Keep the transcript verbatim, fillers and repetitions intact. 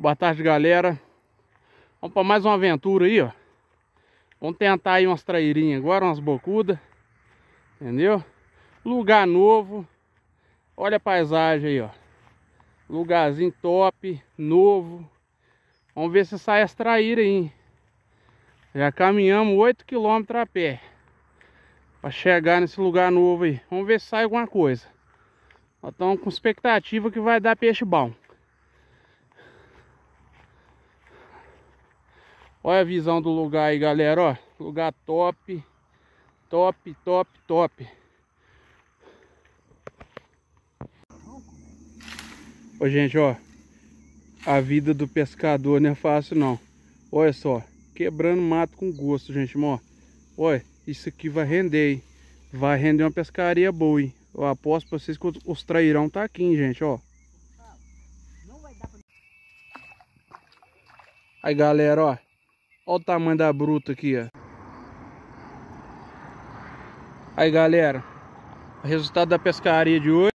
Boa tarde, galera. Vamos para mais uma aventura aí, ó. Vamos tentar aí umas trairinhas agora, umas bocudas. Entendeu? Lugar novo. Olha a paisagem aí, ó. Lugarzinho top, novo. Vamos ver se sai as traíras aí, hein? Já caminhamos oito quilômetros a pé para chegar nesse lugar novo aí. Vamos ver se sai alguma coisa. Nós estamos com expectativa que vai dar peixe bom. Olha a visão do lugar aí, galera, ó. Lugar top. Top, top, top. Ô, gente, ó. A vida do pescador não é fácil, não. Olha só. Quebrando mato com gosto, gente, ó. Olha, isso aqui vai render, hein? Vai render uma pescaria boa, hein? Eu aposto pra vocês que os trairão tá aqui, hein, gente, ó. Aí, galera, ó. Olha o tamanho da bruta aqui, ó. Aí, galera. O resultado da pescaria de hoje.